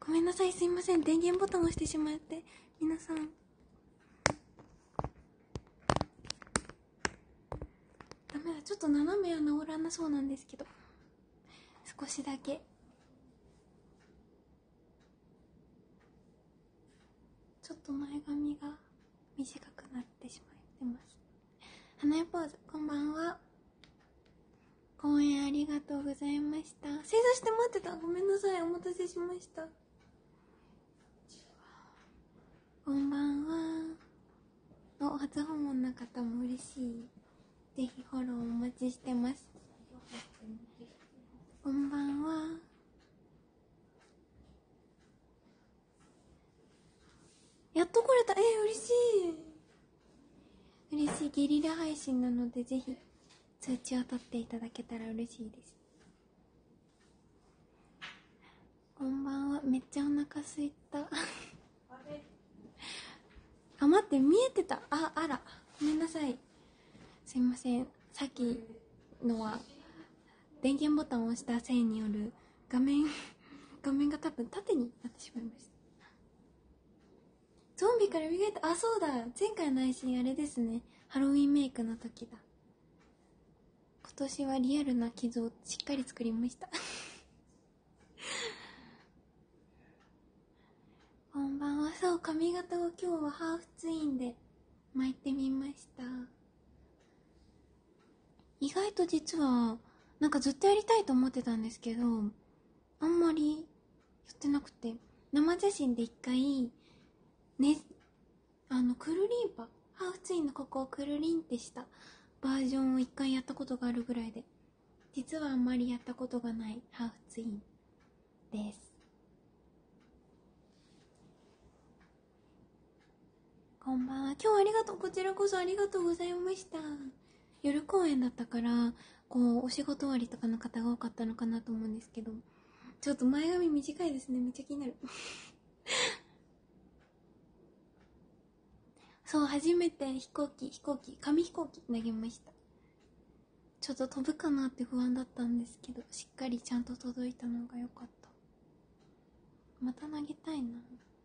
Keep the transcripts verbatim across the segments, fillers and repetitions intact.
ごめんなさい、すいません。電源ボタンを押してしまって。皆さん。ダメだ。ちょっと斜めは治らなそうなんですけど。少しだけ。ちょっと前髪が短くなってしまってます。花江ポーズ、こんばんは。公演ありがとうございました。正座して待ってた。ごめんなさい。お待たせしました。こんばんは。お、初訪問の方も嬉しい。ぜひフォローお待ちしてます。こんばんは。やっと来れた。えー、嬉しい。嬉しい。ゲリラ配信なので、ぜひ通知を取っていただけたら嬉しいです。こんばんは。めっちゃお腹すいた。あ、待って、見えてた。あ、あら。ごめんなさい。すいません。さっきのは、電源ボタンを押したせいによる画面、画面が多分縦になってしまいました。ゾンビから蘇った。あ、そうだ。前回の配信あれですね。ハロウィンメイクの時だ。今年はリアルな傷をしっかり作りました。こんばんは。そう、髪型を今日はハーフツインで巻いてみました。意外と実はなんかずっとやりたいと思ってたんですけど、あんまりやってなくて、生写真で一回ね、あのくるりんぱハーフツインのここをくるりんってしたバージョンを一回やったことがあるぐらいで、実はあんまりやったことがないハーフツインです。こんばんは。今日はありがとう。こちらこそありがとうございました。夜公演だったからこうお仕事終わりとかの方が多かったのかなと思うんですけど、ちょっと前髪短いですね。めっちゃ気になる。そう、初めて飛行機飛行機紙飛行機投げました。ちょっと飛ぶかなって不安だったんですけど、しっかりちゃんと届いたのが良かった。また投げたいな。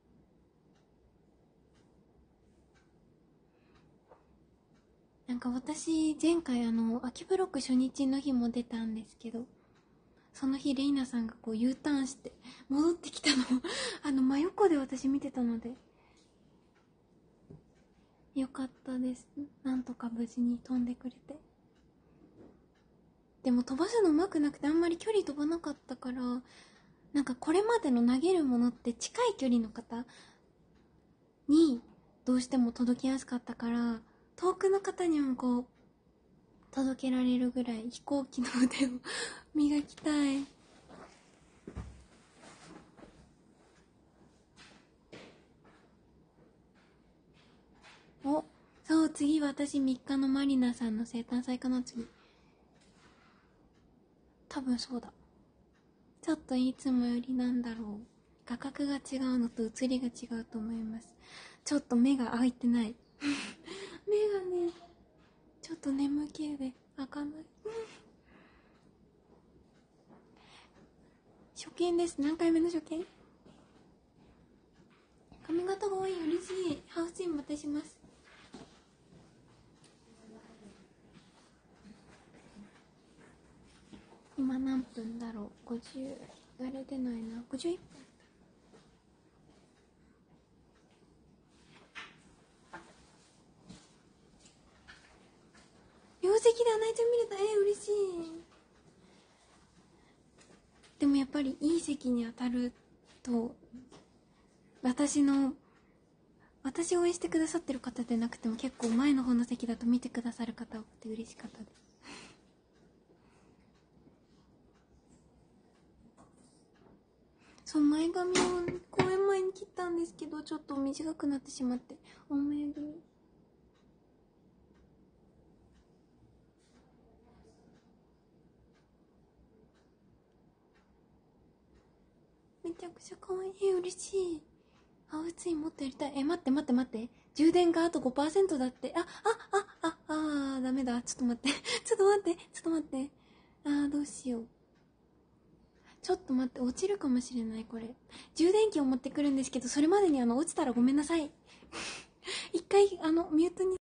なんか私前回あの秋ブロック初日の日も出たんですけど、その日レイナさんがこう U ターンして戻ってきたのをあの真横で私見てたのでよかったです。なんとか無事に飛んでくれて。でも飛ばすの上手くなくてあんまり距離飛ばなかったから、なんかこれまでの投げるものって近い距離の方にどうしても届きやすかったから、遠くの方にもこう届けられるぐらい飛行機の腕を磨きたい。お、そう、次私みっかのマリナさんの生誕祭かな。次多分そうだ。ちょっといつもよりなんだろう、画角が違うのと写りが違うと思います。ちょっと目が開いてない目がね、ちょっと眠気で開かない初見です。何回目の初見。髪型が多い。嬉しい。ハウスツインまたします。今何分だろう。ごじゅうあれ出ないな。ごじゅういっぷん。両席で穴井ちゃん見れた。えー、嬉しい。でもやっぱりいい席に当たると、私の私を応援してくださってる方でなくても結構前の方の席だと見てくださる方多くて嬉しかったです。そう、前髪を公演前に切ったんですけど、ちょっと短くなってしまってお前組。めちゃくちゃ可愛い。嬉しい。ハウツインもっとやりたい。え、待って待って待って、充電があと ごパーセント だって。あ、あ、あ、あ、あー、ダメだ。ちょっと待ってちょっと待ってちょっと待って。あー、どうしよう。 ちょっと待って、落ちるかもしれない。これ充電器を持ってくるんですけど、それまでにあの落ちたらごめんなさい。一回あのミュートに。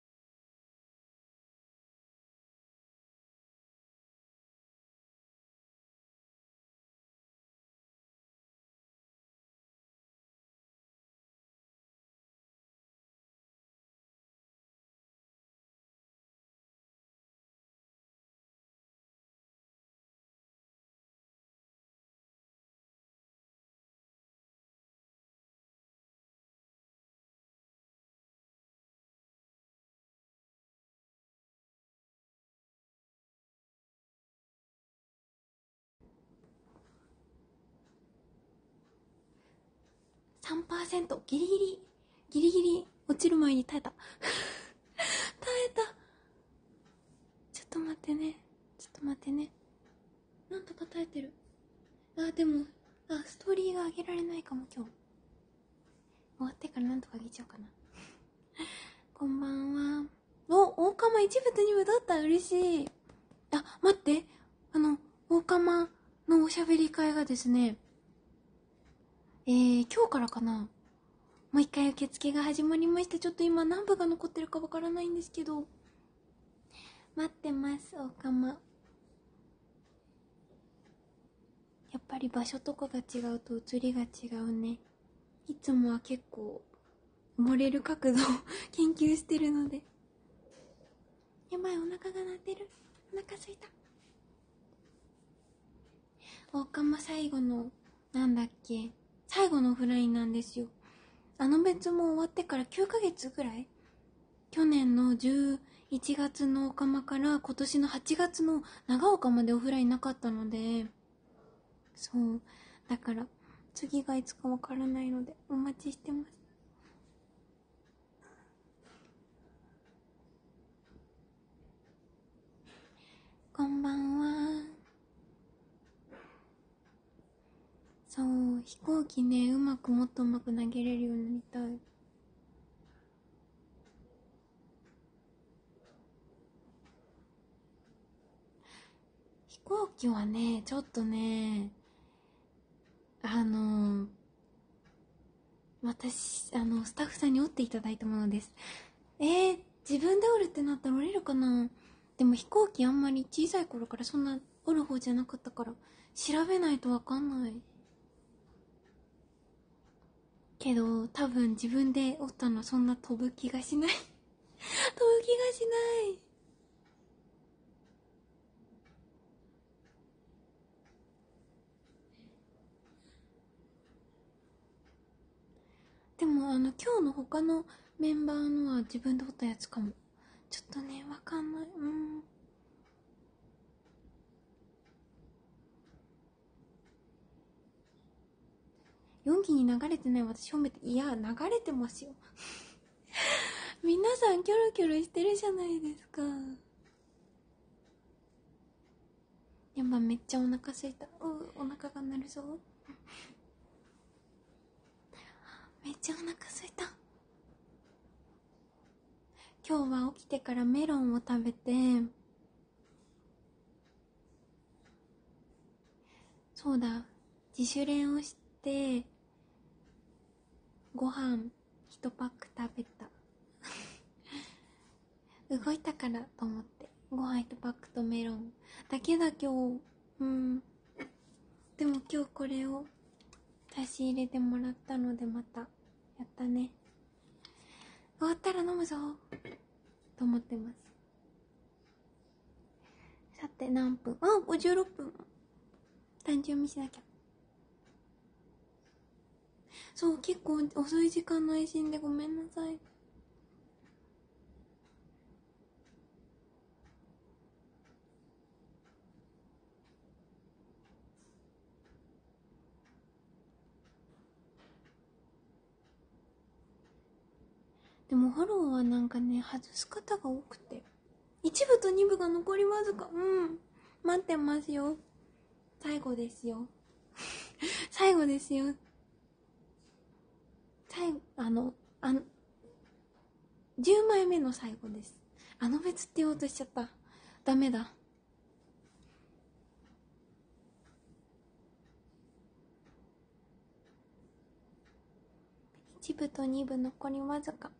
さんパーセント ギリギリギリギリ落ちる前に耐えた。耐えた。ちょっと待ってね、ちょっと待ってね。なんとか耐えてる。あ、でもあストーリーが上げられないかも。今日終わってからなんとか上げちゃおうかな。こんばんは。お、大釜いち部とに部だった。嬉しい。あ、待って、あの大釜のおしゃべり会がですね、えー、今日からかな、もう一回受付が始まりました。ちょっと今何部が残ってるかわからないんですけど、待ってます。大釜、やっぱり場所とかが違うと映りが違うね。いつもは結構漏れる角度を研究してるので。やばい、お腹が鳴ってる。お腹すいた。大釜最後のなんだっけ、最後のオフラインなんですよ。あの別も終わってからきゅうかげつぐらい、去年のじゅういちがつのオカマから今年のはちがつの長岡までオフラインなかったので、そうだから次がいつかわからないのでお待ちしてます。こんばんは。そう、飛行機ね、うまくもっとうまく投げれるようになりたい。飛行機はね、ちょっとね、あの私あのスタッフさんに折っていただいたものです。えー、自分で折るってなったら折れるかな。でも飛行機あんまり小さい頃からそんな折る方じゃなかったから調べないとわかんないけど、多分自分で折ったのはそんな飛ぶ気がしない。飛ぶ気がしない。でもあの今日の他のメンバーのは自分で折ったやつかも。ちょっとね、わかんない。うん、よんきに流れてない私褒めて、いや流れてますよ。皆さんキョロキョロしてるじゃないですか。やっぱめっちゃお腹すいた。うお腹が鳴るぞ。めっちゃお腹すいた。今日は起きてからメロンを食べて、そうだ、自主練をしてご飯いちパック食べた。動いたからと思ってご飯いちパックとメロンだけだ今日。うん、でも今日これを差し入れてもらったので、またやったね。終わったら飲むぞと思ってます。さて何分、あ、ごじゅうろっぷん。誕生日しなきゃ。そう、結構遅い時間の配信でごめんなさい。でもフォローはなんかね、外す方が多くて、いち部とに部が残りわずか。うん、待ってますよ。最後ですよ。最後ですよ。最後、あのあのじゅうまいめの最後です。あの別って言おうとしちゃった。ダメだ。 ちぶとにぶ残りわずか。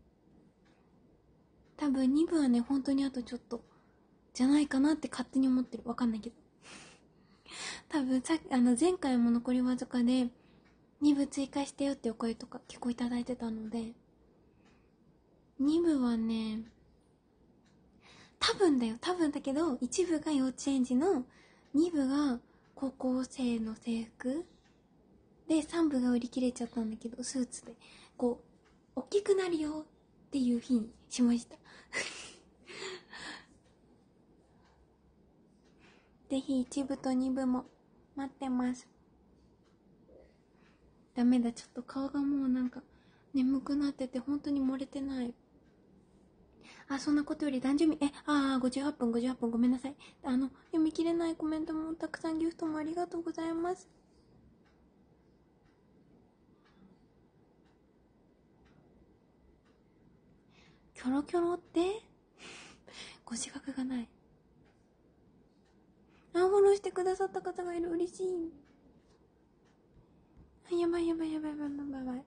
多分にぶはね、本当にあとちょっとじゃないかなって勝手に思ってる。わかんないけど。多分さあの前回も残りわずかでにぶ追加してよってお声とか結構いただいてたので、にぶはね、多分だよ、多分だけど、いちぶが幼稚園児の、にぶが高校生の制服で、さんぶが売り切れちゃったんだけど、スーツでこう大きくなるよっていう日にしましたぜひいちぶとにぶも待ってます。ダメだ、ちょっと顔がもうなんか眠くなってて本当に漏れてない。あ、そんなことより男女み、え、あー、ごじゅうはっぷん、ごじゅうはっぷん、ごめんなさい。あの、読み切れないコメントもたくさんギフトもありがとうございます。キョロキョロってご自覚がない。あ、フォローしてくださった方がいる。嬉しい。あ、やばいやばいやばいやばいやばいやばい。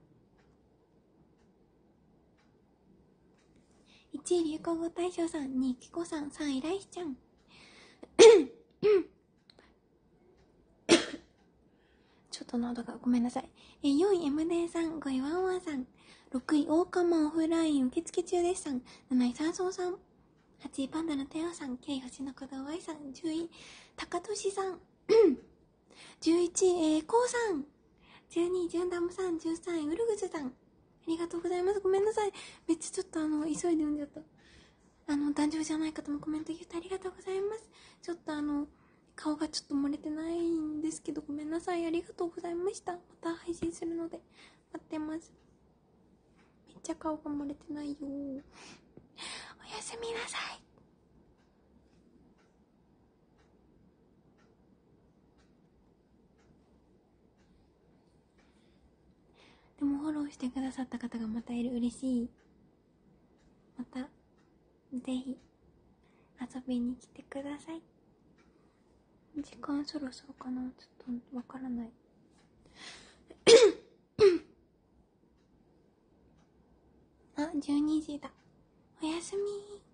いちい流行語大賞さん、にいきこさん、さんいライスちゃんちょっと喉がごめんなさい。えよんい エムディー さん、ごいワンワンさん、ろくいオオカマオフライン受付中ですさん、なないサンソウさん、はちいパンダのテオさん、きゅうい星の鼓動 Y さん、じゅうい高俊さんじゅういちい、えー、コウさん、じゅうにいジュンダムさん、じゅうさんいウルグズさん、ありがとうございます。ごめんなさい、めっちゃちょっとあの急いで読んじゃった。あの壇上じゃない方もコメント言ってありがとうございます。ちょっとあの顔がちょっと漏れてないんですけど、ごめんなさい。ありがとうございました。また配信するので待ってます。めっちゃ顔が漏れてないよ。おやすみなさい。でもフォローしてくださった方がまたいる。嬉しい。またぜひ遊びに来てください。時間そろそろかな、ちょっとわからないあ、じゅうにじだ。おやすみ。